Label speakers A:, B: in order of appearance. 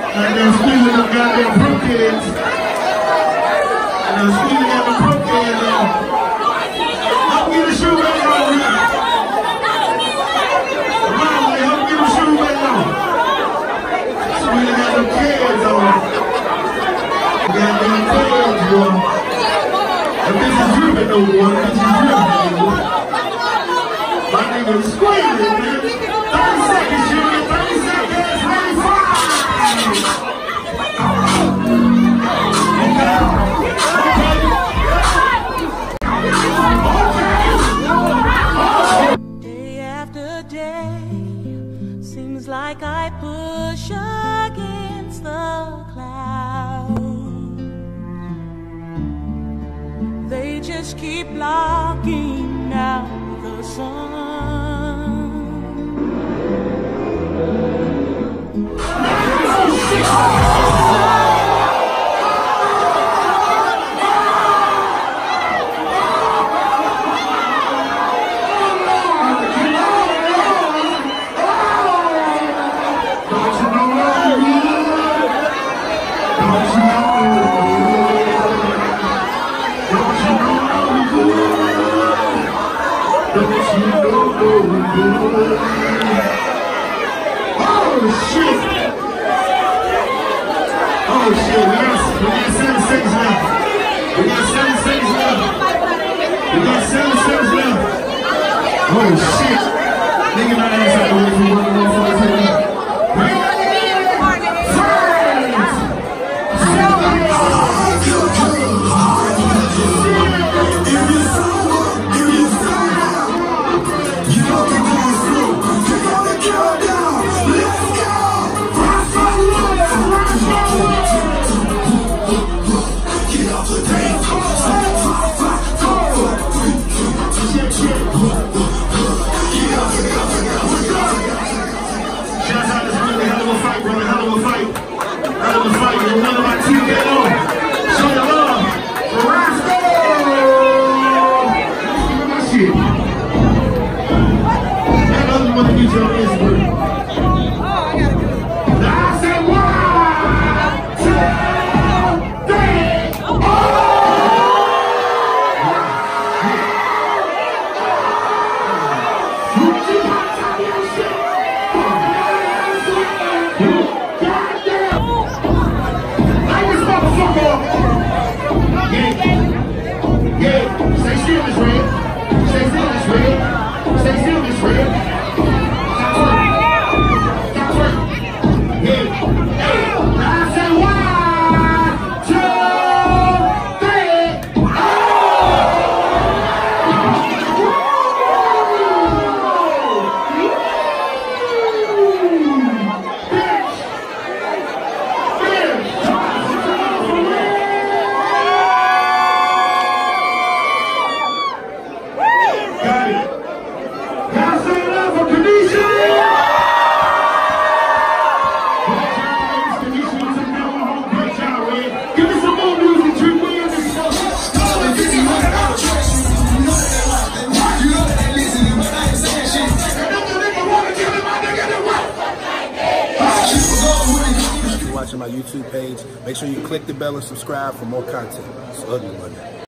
A: And then squeezing them goddamn pro kids. And then squeezing at the pro kids. Help me get a shoe back on here. Come on, man, help me get a shoe back on. Squeezing at the kids on. Goddamn kids, boy. And this is dripping, no boy. This is dripping, boy. My nigga squeezing, man. 30 seconds, Junior. 30 seconds. Ready, fire!
B: Day after day, seems like I push against the clouds. They just keep blocking out the sun.
A: Oh shit, we got 7 seconds left. We got 7 seconds left. We got 7 seconds left. Oh shit. Nigga, my ass out the way from 1 to 1 for the right?
C: Watching my YouTube page, make sure you click the bell and subscribe for more content. It's Ugly Monday.